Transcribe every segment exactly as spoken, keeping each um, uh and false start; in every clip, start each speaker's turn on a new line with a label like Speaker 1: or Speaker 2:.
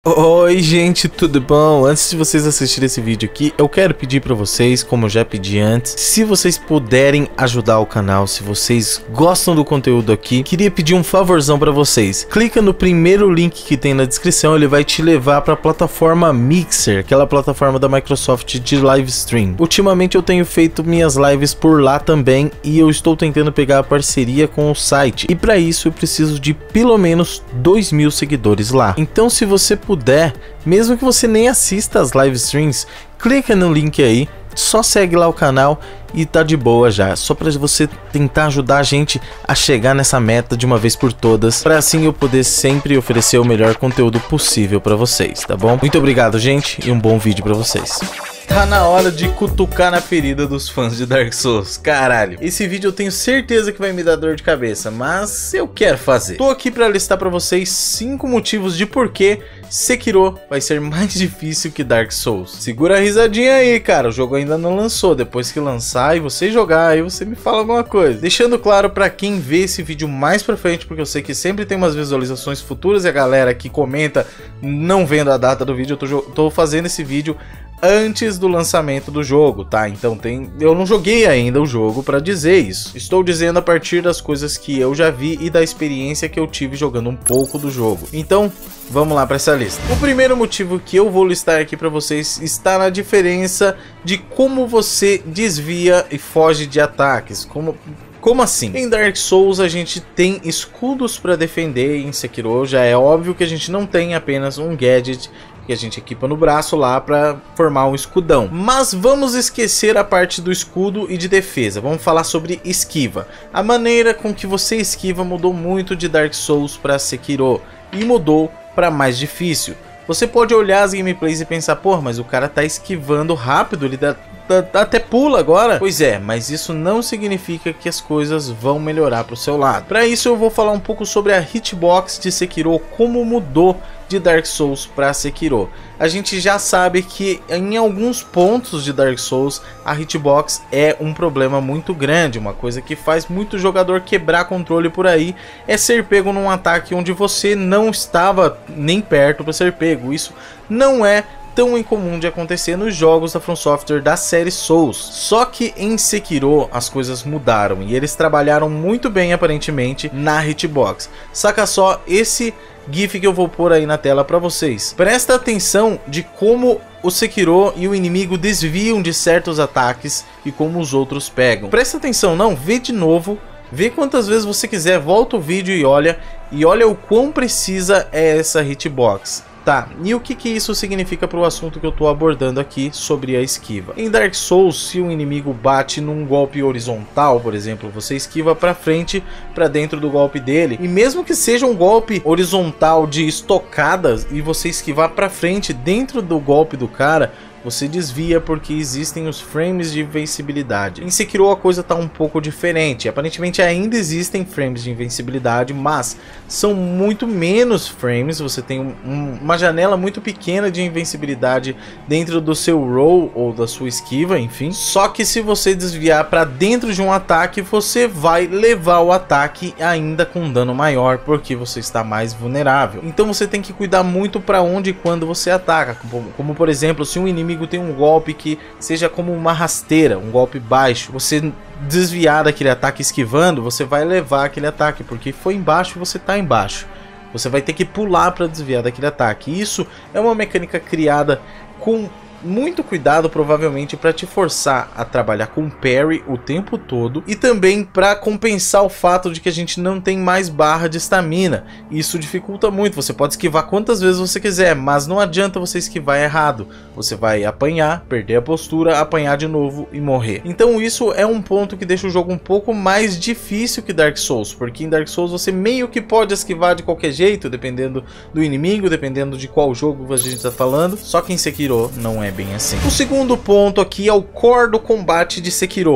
Speaker 1: Oi gente, tudo bom? Antes de vocês assistirem esse vídeo aqui, eu quero pedir pra vocês, como eu já pedi antes, se vocês puderem ajudar o canal, se vocês gostam do conteúdo aqui, queria pedir um favorzão pra vocês. Clica no primeiro link que tem na descrição, ele vai te levar pra plataforma Mixer, aquela plataforma da Microsoft de live stream. Ultimamente eu tenho feito minhas lives por lá também e eu estou tentando pegar a parceria com o site. E pra isso eu preciso de pelo menos dois mil seguidores lá. Então se você puder puder, mesmo que você nem assista as live streams, clica no link aí, só segue lá o canal e tá de boa já, só para você tentar ajudar a gente a chegar nessa meta de uma vez por todas, para assim eu poder sempre oferecer o melhor conteúdo possível para vocês, tá bom? Muito obrigado, gente, e um bom vídeo para vocês. Tá na hora de cutucar na ferida dos fãs de Dark Souls, caralho. Esse vídeo eu tenho certeza que vai me dar dor de cabeça, mas eu quero fazer. Tô aqui pra listar pra vocês cinco motivos de porquê Sekiro vai ser mais difícil que Dark Souls. Segura a risadinha aí, cara, o jogo ainda não lançou. Depois que lançar e você jogar, aí você me fala alguma coisa. Deixando claro pra quem vê esse vídeo mais pra frente, porque eu sei que sempre tem umas visualizações futuras e a galera que comenta não vendo a data do vídeo, eu tô, tô fazendo esse vídeo antes do lançamento do jogo, tá? Então tem, eu não joguei ainda o jogo pra dizer isso. Estou dizendo a partir das coisas que eu já vi e da experiência que eu tive jogando um pouco do jogo. Então, vamos lá para essa lista. O primeiro motivo que eu vou listar aqui para vocês está na diferença de como você desvia e foge de ataques. Como Como assim? Em Dark Souls a gente tem escudos para defender, em Sekiro já é óbvio que a gente não tem apenas um gadget que a gente equipa no braço lá para formar um escudão. Mas vamos esquecer a parte do escudo e de defesa. Vamos falar sobre esquiva. A maneira com que você esquiva mudou muito de Dark Souls para Sekiro e mudou para mais difícil. Você pode olhar as gameplays e pensar, pô, mas o cara tá esquivando rápido, ele dá, dá, até pula agora. Pois é, mas isso não significa que as coisas vão melhorar pro seu lado. Para isso eu vou falar um pouco sobre a hitbox de Sekiro, como mudou de Dark Souls para Sekiro. A gente já sabe que em alguns pontos de Dark Souls a hitbox é um problema muito grande, uma coisa que faz muito jogador quebrar controle por aí, é ser pego num ataque onde você não estava nem perto para ser pego. Isso não é tão incomum de acontecer nos jogos da From Software da série Souls. Só que em Sekiro as coisas mudaram e eles trabalharam muito bem aparentemente na hitbox. Saca só esse GIF que eu vou pôr aí na tela para vocês. Presta atenção de como o Sekiro e o inimigo desviam de certos ataques e como os outros pegam. Presta atenção, não, vê de novo, vê quantas vezes você quiser, volta o vídeo e olha, e olha o quão precisa é essa hitbox. Tá, e o que que isso significa para o assunto que eu estou abordando aqui sobre a esquiva? Em Dark Souls, se um inimigo bate num golpe horizontal, por exemplo, você esquiva para frente, para dentro do golpe dele, e mesmo que seja um golpe horizontal de estocadas e você esquivar para frente dentro do golpe do cara, você desvia porque existem os frames de invencibilidade. Em Sekiro a coisa está um pouco diferente. Aparentemente ainda existem frames de invencibilidade, mas são muito menos frames. Você tem um, um, uma janela muito pequena de invencibilidade dentro do seu roll ou da sua esquiva, enfim. Só que se você desviar para dentro de um ataque, você vai levar o ataque ainda com dano maior, porque você está mais vulnerável. Então você tem que cuidar muito para onde e quando você ataca. Como, como por exemplo, se um inimigo tem um golpe que seja como uma rasteira, um golpe baixo, você desviar daquele ataque esquivando, você vai levar aquele ataque, porque foi embaixo e você tá embaixo. Você vai ter que pular para desviar daquele ataque. Isso é uma mecânica criada com muito cuidado, provavelmente para te forçar a trabalhar com parry o tempo todo e também para compensar o fato de que a gente não tem mais barra de estamina. Isso dificulta muito. Você pode esquivar quantas vezes você quiser, mas não adianta você esquivar errado. Você vai apanhar, perder a postura, apanhar de novo e morrer. Então isso é um ponto que deixa o jogo um pouco mais difícil que Dark Souls, porque em Dark Souls você meio que pode esquivar de qualquer jeito, dependendo do inimigo, dependendo de qual jogo a gente está falando. Só que em Sekiro não é bem assim. O segundo ponto aqui é o core do combate de Sekiro.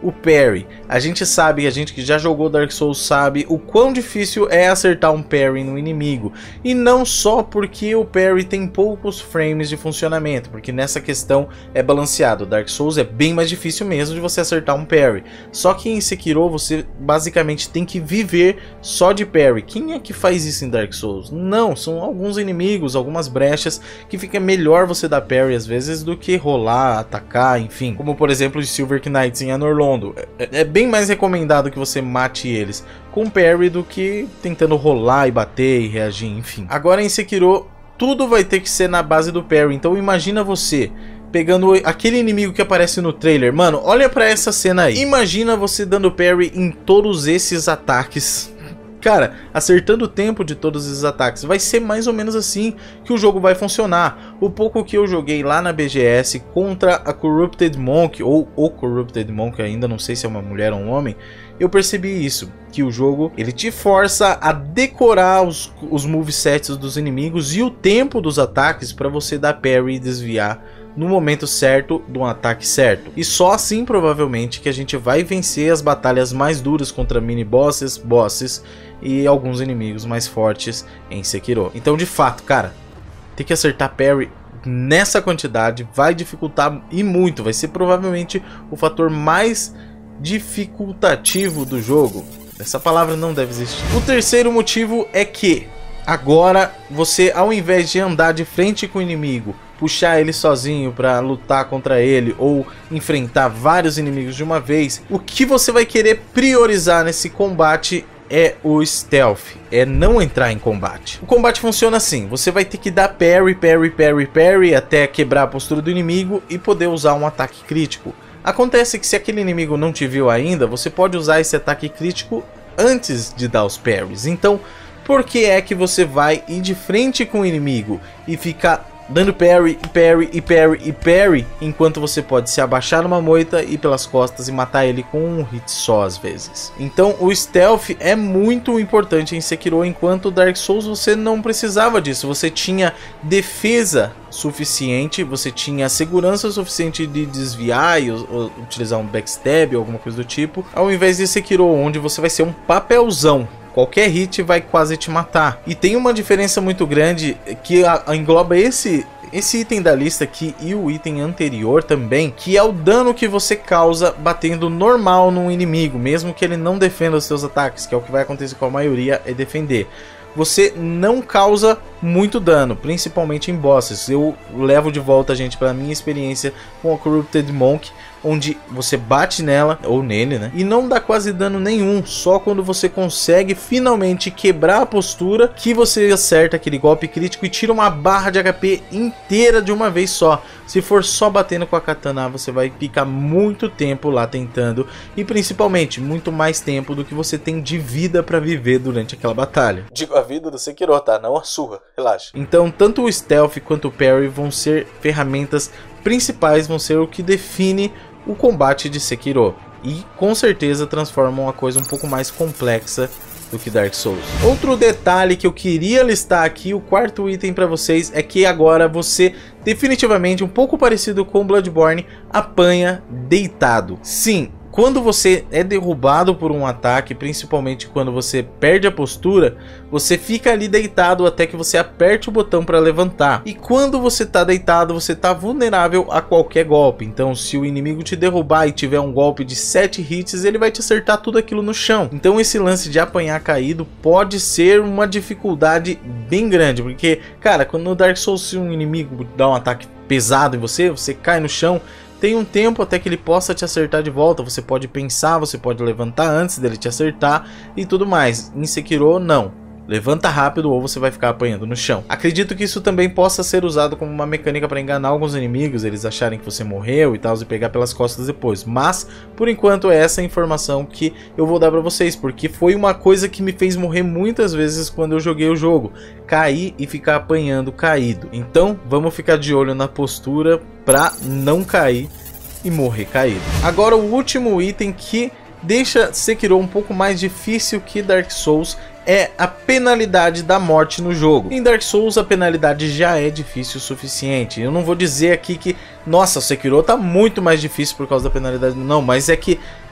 Speaker 1: o parry. A gente sabe, a gente que já jogou Dark Souls sabe o quão difícil é acertar um parry no inimigo. E não só porque o parry tem poucos frames de funcionamento, porque nessa questão é balanceado. Dark Souls é bem mais difícil mesmo de você acertar um parry. Só que em Sekiro você basicamente tem que viver só de parry. Quem é que faz isso em Dark Souls? Não, são alguns inimigos, algumas brechas que fica melhor você dar parry às vezes do que rolar, atacar, enfim. Como por exemplo os Silver Knights em Anor Londo. É, é bem mais recomendado que você mate eles com parry do que tentando rolar e bater e reagir, enfim. Agora em Sekiro tudo vai ter que ser na base do parry, então imagina você pegando aquele inimigo que aparece no trailer. Mano, olha pra essa cena aí. Imagina você dando parry em todos esses ataques. Cara, acertando o tempo de todos esses ataques. Vai ser mais ou menos assim que o jogo vai funcionar. O pouco que eu joguei lá na B G S contra a Corrupted Monk, ou o Corrupted Monk, ainda não sei se é uma mulher ou um homem, eu percebi isso, que o jogo ele te força a decorar os, os movesets dos inimigos e o tempo dos ataques para você dar parry e desviar no momento certo do ataque certo. E só assim provavelmente que a gente vai vencer as batalhas mais duras contra mini bosses, bosses e alguns inimigos mais fortes em Sekiro. Então de fato, cara, ter que acertar parry nessa quantidade vai dificultar e muito, vai ser provavelmente o fator mais dificultativo do jogo. Essa palavra não deve existir. O terceiro motivo é que agora você, ao invés de andar de frente com o inimigo, puxar ele sozinho para lutar contra ele ou enfrentar vários inimigos de uma vez, o que você vai querer priorizar nesse combate é o stealth, é não entrar em combate. O combate funciona assim, você vai ter que dar parry, parry, parry, parry até quebrar a postura do inimigo e poder usar um ataque crítico. Acontece que se aquele inimigo não te viu ainda, você pode usar esse ataque crítico antes de dar os parries. Então, por que é que você vai ir de frente com o inimigo e ficar dando parry, parry, e parry, e parry, enquanto você pode se abaixar numa moita e ir pelas costas e matar ele com um hit só às vezes? Então o stealth é muito importante em Sekiro, enquanto Dark Souls você não precisava disso, você tinha defesa suficiente, você tinha segurança suficiente de desviar e ou, utilizar um backstab ou alguma coisa do tipo, ao invés de Sekiro, onde você vai ser um papelzão. Qualquer hit vai quase te matar. E tem uma diferença muito grande que a, a engloba esse, esse item da lista aqui e o item anterior também, que é o dano que você causa batendo normal num inimigo, mesmo que ele não defenda os seus ataques, que é o que vai acontecer com a maioria, é defender. Você não causa muito dano, principalmente em bosses. Eu levo de volta, gente, para minha experiência com a Corrupted Monk, onde você bate nela, ou nele, né? E não dá quase dano nenhum, só quando você consegue finalmente quebrar a postura que você acerta aquele golpe crítico e tira uma barra de H P inteira de uma vez só. Se for só batendo com a katana, você vai ficar muito tempo lá tentando, e principalmente muito mais tempo do que você tem de vida para viver durante aquela batalha. Digo a vida do Sekiro, tá? Não a sua, relaxa. Então tanto o stealth quanto o parry vão ser ferramentas principais, vão ser o que define o combate de Sekiro, e com certeza transformam a coisa um pouco mais complexa do que Dark Souls. Outro detalhe que eu queria listar aqui, o quarto item para vocês, é que agora você definitivamente, um pouco parecido com Bloodborne, apanha deitado. Sim, quando você é derrubado por um ataque, principalmente quando você perde a postura, você fica ali deitado até que você aperte o botão para levantar. E quando você está deitado, você está vulnerável a qualquer golpe. Então se o inimigo te derrubar e tiver um golpe de sete hits, ele vai te acertar tudo aquilo no chão. Então esse lance de apanhar caído pode ser uma dificuldade bem grande, porque, cara, quando no Dark Souls, se um inimigo dá um ataque pesado em você, você cai no chão, tem um tempo até que ele possa te acertar de volta. Você pode pensar, você pode levantar antes dele te acertar e tudo mais. Em Sekiro, não. Levanta rápido ou você vai ficar apanhando no chão. Acredito que isso também possa ser usado como uma mecânica para enganar alguns inimigos, eles acharem que você morreu e tal, e pegar pelas costas depois. Mas, por enquanto, é essa informação que eu vou dar para vocês, porque foi uma coisa que me fez morrer muitas vezes quando eu joguei o jogo. Cair e ficar apanhando caído. Então, vamos ficar de olho na postura para não cair e morrer caído. Agora, o último item que deixa Sekiro um pouco mais difícil que Dark Souls é a penalidade da morte no jogo. Em Dark Souls a penalidade já é difícil o suficiente. Eu não vou dizer aqui que, nossa, o Sekiro tá muito mais difícil por causa da penalidade, não, mas é que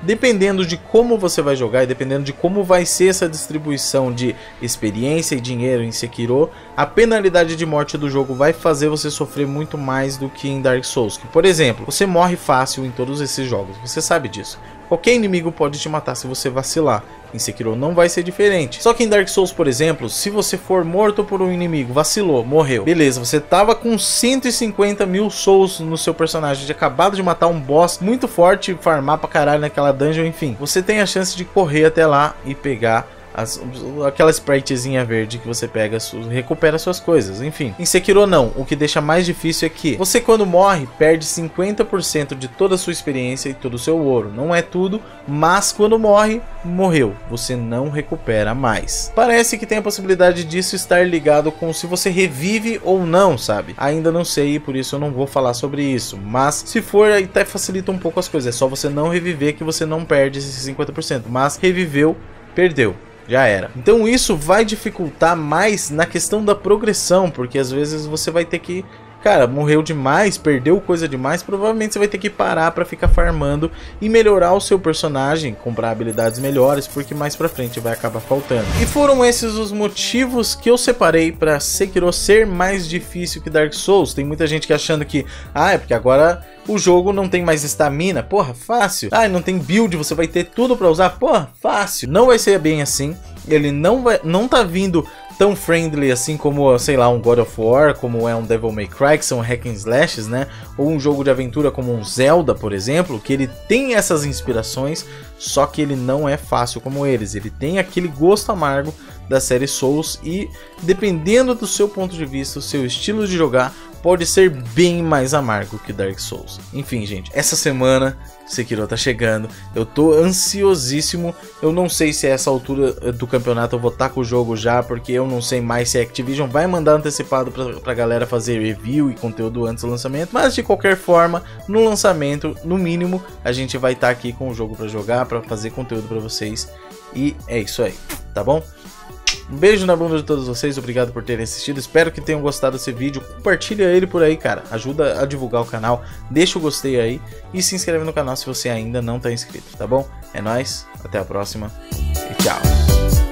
Speaker 1: dependendo de como você vai jogar e dependendo de como vai ser essa distribuição de experiência e dinheiro em Sekiro, a penalidade de morte do jogo vai fazer você sofrer muito mais do que em Dark Souls. Que, por exemplo, você morre fácil em todos esses jogos, você sabe disso. Qualquer inimigo pode te matar se você vacilar. Em Sekiro não vai ser diferente. Só que em Dark Souls, por exemplo, se você for morto por um inimigo, vacilou, morreu. Beleza, você tava com cento e cinquenta mil souls no seu personagem, de acabado de matar um boss muito forte, farmar pra caralho naquela dungeon, enfim. Você tem a chance de correr até lá e pegar As, aquela spritezinha verde que você pega, recupera suas coisas, enfim. Em Sekiro não, o que deixa mais difícil é que você, quando morre, perde cinquenta por cento de toda a sua experiência e todo o seu ouro. Não é tudo, mas quando morre, morreu, você não recupera mais. Parece que tem a possibilidade disso estar ligado com se você revive ou não, sabe? Ainda não sei, por isso eu não vou falar sobre isso, mas se for, até facilita um pouco as coisas. É só você não reviver que você não perde esses cinquenta por cento, mas reviveu, perdeu. Já era. Então isso vai dificultar mais na questão da progressão, porque às vezes você vai ter que... Cara, morreu demais, perdeu coisa demais, provavelmente você vai ter que parar pra ficar farmando e melhorar o seu personagem, comprar habilidades melhores, porque mais pra frente vai acabar faltando. E foram esses os motivos que eu separei pra Sekiro ser mais difícil que Dark Souls. Tem muita gente que achando que, ah, é porque agora o jogo não tem mais estamina, porra, fácil. Ah, não tem build, você vai ter tudo pra usar, porra, fácil. Não vai ser bem assim, ele não, vai, não tá vindo tão friendly assim como, sei lá, um God of War, como é um Devil May Cry, que são hack and slashes, né? Ou um jogo de aventura como um Zelda, por exemplo, que ele tem essas inspirações, só que ele não é fácil como eles. Ele tem aquele gosto amargo da série Souls e, dependendo do seu ponto de vista, o seu estilo de jogar, pode ser bem mais amargo que Dark Souls. Enfim, gente, essa semana Sekiro tá chegando, eu tô ansiosíssimo. Eu não sei se a essa altura do campeonato eu vou estar com o jogo já, porque eu não sei mais se a Activision vai mandar antecipado pra, pra galera fazer review e conteúdo antes do lançamento. Mas de qualquer forma, no lançamento, no mínimo, a gente vai estar aqui com o jogo pra jogar, pra fazer conteúdo pra vocês. E é isso aí, tá bom? Um beijo na bunda de todos vocês, obrigado por terem assistido, espero que tenham gostado desse vídeo, compartilha ele por aí, cara, ajuda a divulgar o canal, deixa o gostei aí e se inscreve no canal se você ainda não está inscrito, tá bom? É nóis, até a próxima e tchau!